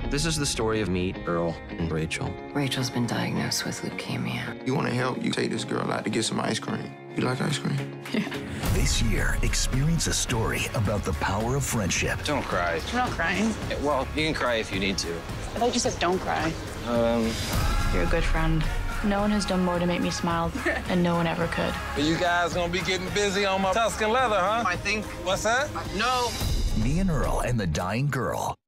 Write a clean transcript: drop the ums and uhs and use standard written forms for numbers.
This is the story of me, Earl, and Rachel. Rachel's been diagnosed with leukemia. You want to help? You take this girl out to get some ice cream. You like ice cream? Yeah. This year, experience a story about the power of friendship. Don't cry. We're not crying. Well, you can cry if you need to. I thought you said don't cry. You're a good friend. No one has done more to make me smile, and no one ever could. You guys gonna be getting busy on my Tuscan leather, huh? I think... What's that? No. Me and Earl and the Dying Girl.